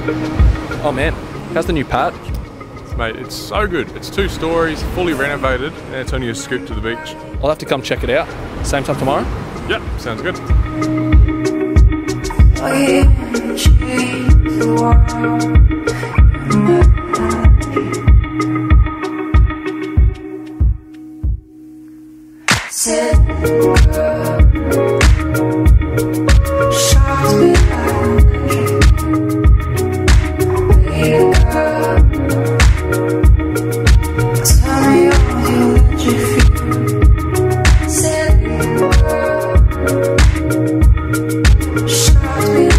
Oh man, how's the new part? Mate, it's so good. It's 2 stories, fully renovated, and it's only a scoop to the beach. I'll have to come check it out. Same time tomorrow? Yep, sounds good. Shut me